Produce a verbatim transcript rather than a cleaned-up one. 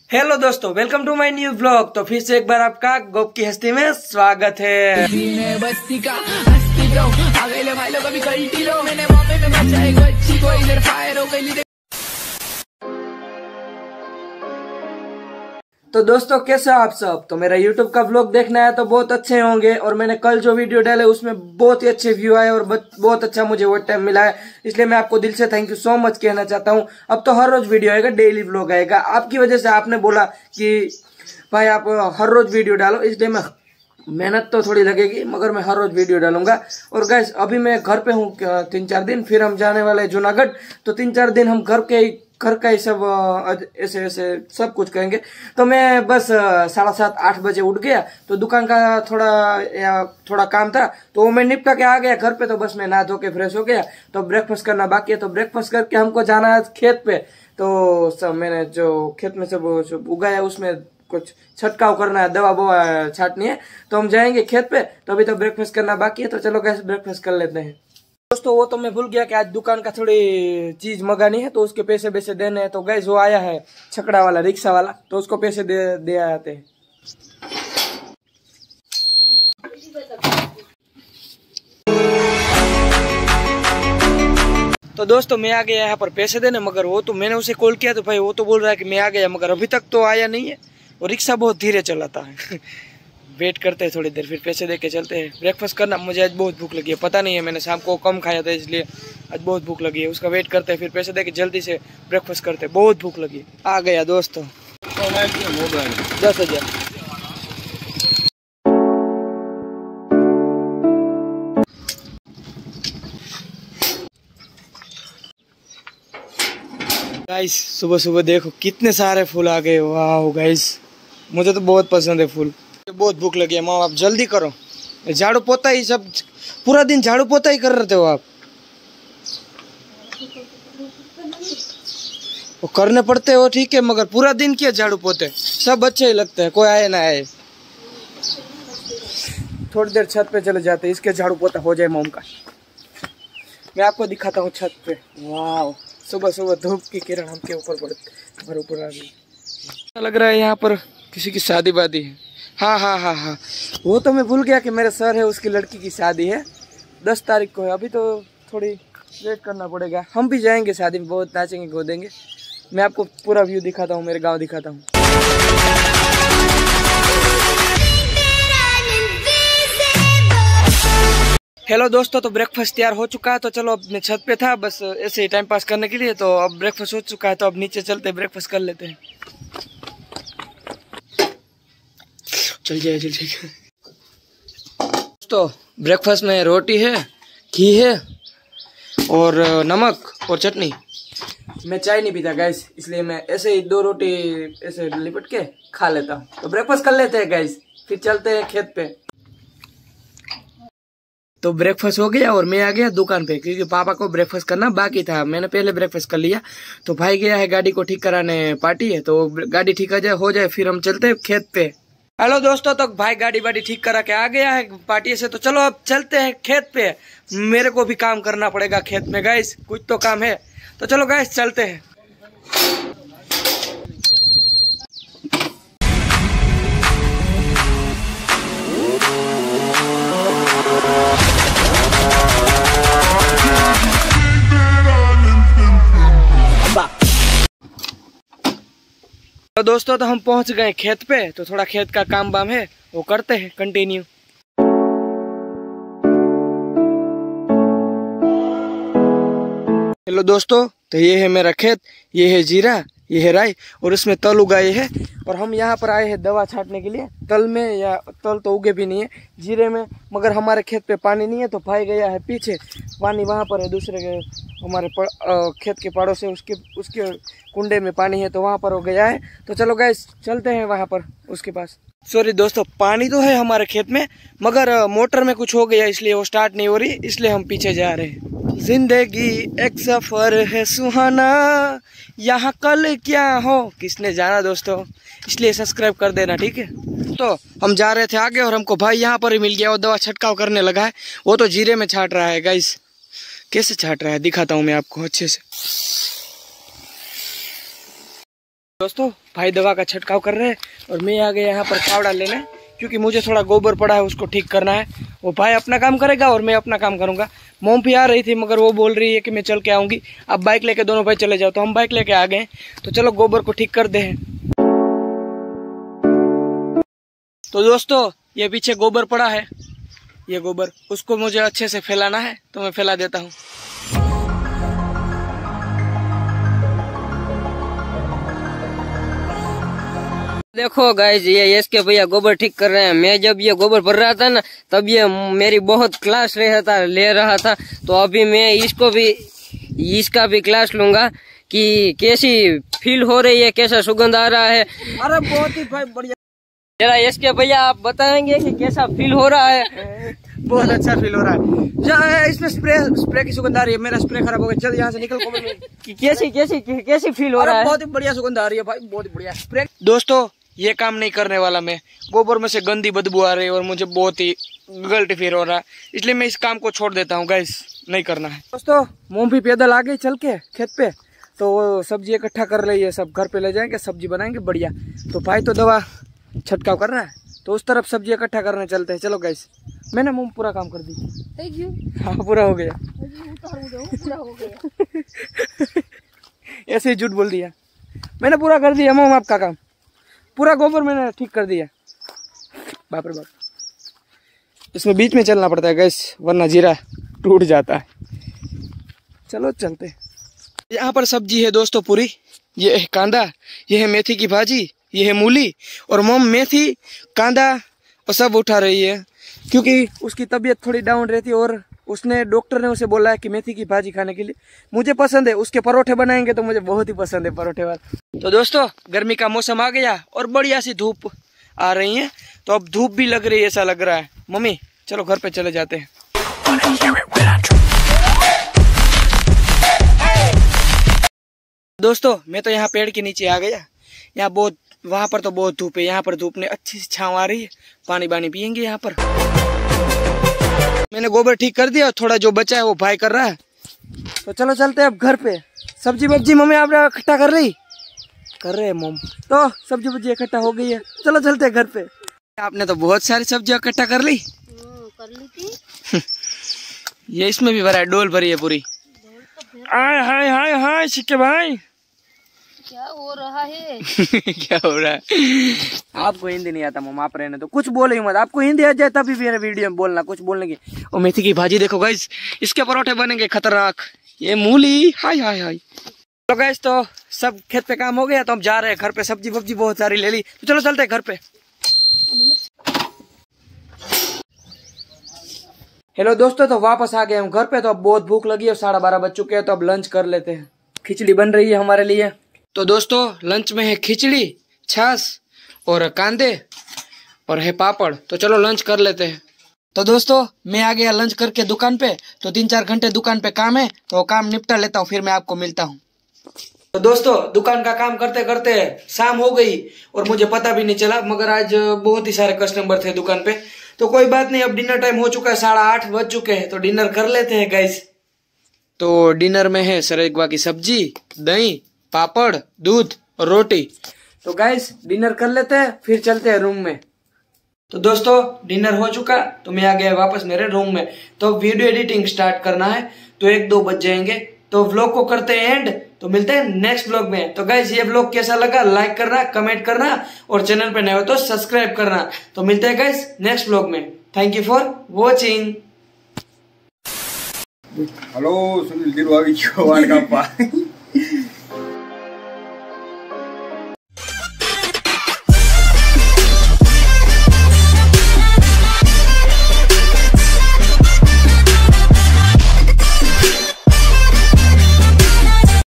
Hello दोस्तों, welcome to my new blog. तो फिर से एक बार आपका गोप की हस्ती में स्वागत है। तो दोस्तों, कैसे हो आप सब? तो मेरा यूट्यूब का व्लॉग देखना है तो बहुत अच्छे होंगे। और मैंने कल जो वीडियो डाले उसमें बहुत ही अच्छे व्यू आए और बहुत अच्छा मुझे वो टाइम मिला है, इसलिए मैं आपको दिल से थैंक यू सो मच कहना चाहता हूँ। अब तो हर रोज वीडियो आएगा, डेली व्लॉग आएगा। आपकी वजह से आपने बोला कि भाई आप हर रोज वीडियो डालो, इसलिए मैं मेहनत तो थोड़ी लगेगी मगर मैं हर रोज वीडियो डालूंगा। और गाइस, अभी मैं घर पे हूँ तीन चार दिन, फिर हम जाने वाले हैं जूनागढ़। तो तीन चार दिन हम घर के घर का ही सब ऐसे ऐसे सब कुछ करेंगे। तो मैं बस साढ़े सात आठ बजे उठ गया, तो दुकान का थोड़ा या थोड़ा काम था तो वो मैं निपटा के आ गया घर पे। तो बस मैं नहा धो के फ्रेश हो गया। तो ब्रेकफास्ट करना बाकी है, तो ब्रेकफास्ट करके हमको जाना है खेत पे। तो सब मैंने जो खेत में सब उगाया उसमें कुछ छटकाव करना है, दवा बवा छाटनी है, तो हम जाएंगे खेत पे। तो अभी तो ब्रेकफास्ट करना बाकी है, तो चलो कैसे ब्रेकफास्ट कर लेते हैं। दोस्तों, वो तो मैं भूल गया कि आज दुकान का थोड़ी चीज मंगानी है, तो उसके पैसे पैसे देने हैं। तो गैस वो आया है छकड़ा वाला, रिक्शा वाला, तो उसको पैसे दे दे आते हैं। तो दोस्तों, मैं आ गया यहाँ पर पैसे देने, मगर वो तो मैंने उसे कॉल किया तो भाई वो तो बोल रहा है कि मैं आ गया, मगर अभी तक तो आया नहीं है। और रिक्शा बहुत धीरे चलाता है। वेट करते हैं थोड़ी देर, फिर पैसे दे के चलते हैं। ब्रेकफास्ट करना, मुझे आज बहुत भूख लगी है, पता नहीं है, मैंने शाम को कम खाया था इसलिए आज बहुत भूख लगी है। उसका वेट करते हैं, फिर पैसे दे के जल्दी से ब्रेकफास्ट करते हैं। बहुत भूख लगी है। आ गया दोस्तों, दस हजार। गाइस, सुबह सुबह देखो कितने सारे फूल आ गए। वाह गाइस, मुझे तो बहुत पसंद है फूल। बहुत भूख लगी है। माँ, आप जल्दी करो, झाड़ू पोता ही सब पूरा दिन झाड़ू पोता ही कर रहे थे हो आप। वो करने पड़ते हो ठीक है, मगर पूरा दिन क्या झाड़ू पोते, सब अच्छे ही लगते हैं, कोई आए ना आए। थोड़ी देर छत पे चले जाते, इसके झाड़ू पोता हो जाए मोम का। मैं आपको दिखाता हूँ छत पे। वाह, सुबह सुबह धूप की किरण हमके ऊपर पड़ती, घर ऊपर आ गई। लग रहा है यहाँ पर किसी की शादी वादी है। हाँ हाँ हाँ हाँ, वो तो मैं भूल गया कि मेरे सर है, उसकी लड़की की शादी है, दस तारीख को है। अभी तो थोड़ी वेट करना पड़ेगा। हम भी जाएंगे शादी में, बहुत नाचेंगे कूदेंगे। मैं आपको पूरा व्यू दिखाता हूँ, मेरे गांव दिखाता हूँ। हेलो दोस्तों, तो ब्रेकफास्ट तैयार हो चुका है। तो चलो, अब मैं छत पे था बस ऐसे ही टाइम पास करने के लिए, तो अब ब्रेकफास्ट हो चुका है, तो अब नीचे चलते ब्रेकफास्ट कर लेते हैं। चल जाए चल जाए। दोस्तों, ब्रेकफास्ट में रोटी है, घी है और नमक और चटनी। मैं चाय नहीं पीता गैस, इसलिए मैं ऐसे ही दो रोटी ऐसे लिपट के खा लेता हूँ। तो ब्रेकफास्ट कर लेते हैं गैस, फिर चलते हैं खेत पे। तो ब्रेकफास्ट हो गया और मैं आ गया दुकान पे, क्योंकि पापा को ब्रेकफास्ट करना बाकी था। मैंने पहले ब्रेकफास्ट कर लिया। तो भाई गया है गाड़ी को ठीक कराने, पार्टी है, तो गाड़ी ठीक आ जाए हो जाए फिर हम चलते हैं खेत पे। हेलो दोस्तों, तो भाई गाड़ी वाड़ी ठीक करा के आ गया है पार्टी से। तो चलो अब चलते हैं खेत पे। मेरे को भी काम करना पड़ेगा खेत में गाइस, कुछ तो काम है। तो चलो गाइस चलते हैं। तो दोस्तों, तो हम पहुंच गए खेत पे। तो थोड़ा खेत का काम वाम है, वो करते हैं कंटिन्यू। हेलो दोस्तों, तो ये है मेरा खेत, ये है जीरा, ये है राई और इसमें तल उगाए है। और हम यहाँ पर आए हैं दवा छाटने के लिए। तल में या तल तो उगे भी नहीं है जीरे में, मगर हमारे खेत पे पानी नहीं है, तो भाई गया है पीछे। पानी वहाँ पर है दूसरे के हमारे पड़, आ, खेत के पाड़ों से, उसके उसके कुंडे में पानी है, तो वहाँ पर हो गया है। तो चलो गैस चलते हैं वहाँ पर उसके पास। सॉरी दोस्तों, पानी तो है हमारे खेत में, मगर मोटर में कुछ हो गया इसलिए वो स्टार्ट नहीं हो रही, इसलिए हम पीछे जा रहे हैं। जिंदगी एक सफर है सुहाना, यहाँ कल क्या हो किसने जाना दोस्तों, इसलिए सब्सक्राइब कर देना ठीक है। तो हम जा रहे थे आगे और हमको भाई यहाँ पर ही मिल गया, वो दवा छटकाव करने लगा है। वो तो जीरे में छाट रहा है गाइस, कैसे छाट रहा है दिखाता हूँ मैं आपको अच्छे से। दोस्तों भाई दवा का छिड़काव कर रहे हैं और मैं आ गया यहाँ पर फावड़ा लेने, क्योंकि मुझे थोड़ा गोबर पड़ा है उसको ठीक करना है। वो भाई अपना काम करेगा और मैं अपना काम करूंगा। मोम भी आ रही थी मगर वो बोल रही है कि मैं चल के आऊंगी। अब बाइक लेके दोनों भाई चले जाओ, तो हम बाइक लेके आ गए। तो चलो गोबर को ठीक कर दे। तो दोस्तों ये पीछे गोबर पड़ा है, ये गोबर उसको मुझे अच्छे से फैलाना है, तो मैं फैला देता हूँ। देखो गाइस, ये इसके भैया गोबर ठीक कर रहे हैं। मैं जब ये गोबर भर रहा था ना, तब ये मेरी बहुत क्लास रहा था ले रहा था। तो अभी मैं इसको भी इसका भी क्लास लूंगा कि कैसी फील हो रही है, कैसा सुगंध आ रहा है। अरे बहुत ही भाई बढ़िया। जरा इसके भैया आप बताएंगे कि कैसा फील हो रहा है। बहुत अच्छा फील हो रहा है। इसमें स्प्रे स्प्रे की सुगंध आ रही है। मेरा स्प्रे खराब हो गया, चल यहाँ से निकल। कि कैसी कैसी कैसी फील हो रहा है। बहुत ही बढ़िया सुगंध आ रही है भाई, बहुत ही बढ़िया स्प्रे। दोस्तों ये काम नहीं करने वाला मैं, गोबर में से गंदी बदबू आ रही है और मुझे बहुत ही गलत फील हो रहा है, इसलिए मैं इस काम को छोड़ देता हूँ गाइस, नहीं करना है। दोस्तों मोम भी पैदल आ गई चल के खेत पे, तो वो सब्जी इकट्ठा कर रही है, सब घर पे ले जाएंगे, सब्जी बनाएंगे बढ़िया। तो भाई तो दवा छिड़काव कर रहा है, तो उस तरफ सब्जी इकट्ठा करने चलते हैं। चलो गाइस, मैंने मोम पूरा काम कर दी। Thank you. हाँ पूरा हो गया। पूरा हो गया। ऐसे ही झूठ बोल दिया, मैंने पूरा कर दिया मोम आपका काम, पूरा गोबर मैंने ठीक कर दिया। बाप रे बाप, इसमें बीच में चलना पड़ता है गैस, वरना जीरा टूट जाता है। चलो चलते। यहाँ पर सब्जी है दोस्तों पूरी, ये है कांदा, ये है मेथी की भाजी, ये है मूली, और मोम मेथी कांदा और सब उठा रही है, क्योंकि उसकी तबीयत थोड़ी डाउन रहती है और उसने डॉक्टर ने उसे बोला है कि मेथी की भाजी खाने के लिए। मुझे पसंद है, उसके परोठे बनाएंगे तो मुझे बहुत ही पसंद है परोठे वाले। तो दोस्तों गर्मी का मौसम आ गया और बढ़िया सी धूप आ रही है, तो अब धूप भी लग रही है ऐसा लग रहा है। मम्मी चलो घर पे चले जाते हैं। दोस्तों मैं तो यहाँ पेड़ के नीचे आ गया, यहाँ बहुत, वहां पर तो बहुत धूप है, यहाँ पर धूप ने अच्छी सी छांव आ रही है। पानी पानी पियेंगे यहाँ पर। मैंने गोबर ठीक कर दिया, थोड़ा जो बचा है वो भाई कर रहा है। तो चलो चलते हैं अब घर पे। सब्जी वब्जी मम्मी आप इकट्ठा कर रही कर रहे हैं मोम, तो सब्जी वब्जी इकट्ठा हो गई है, चलो चलते हैं घर पे। आपने तो बहुत सारी सब्जियां इकट्ठा कर ली। कर ली थी। ये इसमें भी भरा है, डोल भरी है पूरी। आय हाय हाय हाय सिक्के भाई, क्या हो रहा है? क्या हो रहा है? आपको हिंदी नहीं आता मम, आप रहने तो कुछ बोले मत। आपको हिंदी आ जाए तभी मेरे वीडियो में बोलना, कुछ बोलने की। और मेथी की भाजी देखो गाइस, इसके परोठे बनेंगे खतरनाक। ये मूली, हाय हाय हाय। तो गाइस तो सब खेत पे काम हो गया, तो हम जा रहे हैं घर पे। सब्जी वब्जी बहुत सारी ले ली, तो चलो चलते हैं घर पे। हेलो दोस्तों, तो वापस आ गए हम घर पे। तो अब बहुत भूख लगी है, साढ़े बारह बज चुके हैं, तो अब लंच कर लेते हैं। खिचड़ी बन रही है हमारे लिए। तो दोस्तों लंच में है खिचड़ी, छाछ और कांदे और है पापड़। तो चलो लंच कर लेते हैं। तो दोस्तों मैं आ गया लंच करके दुकान पे, तो तीन चार घंटे दुकान पे काम है, तो काम निपटा लेता हूँ, फिर मैं आपको मिलता हूँ। तो दोस्तों दुकान का काम करते करते शाम हो गई और मुझे पता भी नहीं चला, मगर आज बहुत ही सारे कस्टमर थे दुकान पे। तो कोई बात नहीं, अब डिनर टाइम हो चुका है, साढ़े आठ बज चुके हैं, तो डिनर कर लेते हैं गाइस। तो डिनर में है सरेगवा की सब्जी, दही, पापड़, दूध और रोटी। तो गाइस डिनर कर लेते हैं, फिर चलते हैं रूम में। तो दोस्तों डिनर हो चुका, तो मैं आ गया वापस मेरे रूम में। तो वीडियो एडिटिंग स्टार्ट करना है, तो एक दो बज जाएंगे, तो व्लॉग को करते हैं एंड। तो मिलते हैं नेक्स्ट व्लॉग में। तो गाइस ये व्लॉग कैसा लगा लाइक करना, कमेंट करना, और चैनल पे नए हो तो सब्सक्राइब करना। तो मिलते हैं गाइस नेक्स्ट व्लॉग में। Thank you for watching. Hello Sunil दिलवागी